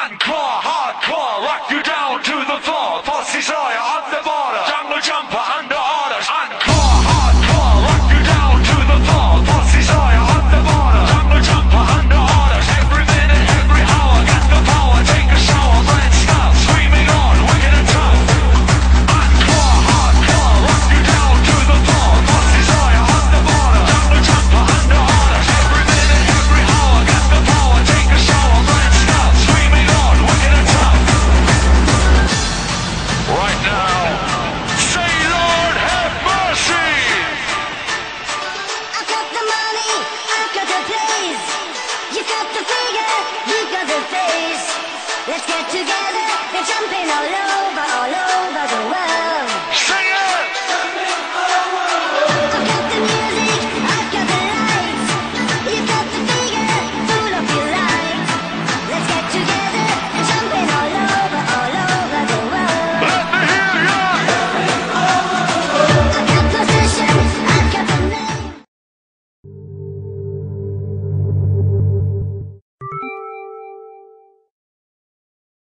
Encore, hardcore, rock you down to the floor. Pussy Sawyer on the border, jungle jumper under orders. Encore, hardcore, rock you down to the floor. Pussy Sawyer on the border, jungle jumper under orders. Every minute, every hour, got the power. Take a shower, brand stuff, screaming on, wicked and tough. Encore, hardcore, rock you down to the floor. Pussy Sawyer on the border, jungle jumper under orders. Every minute, every hour, got the power. Take a shower, brand stuff, screaming on, wicked and tough. Right now, say Lord have mercy. I got the money, I got the place. You got the figure, you got the face. Let's get together and jump in all over.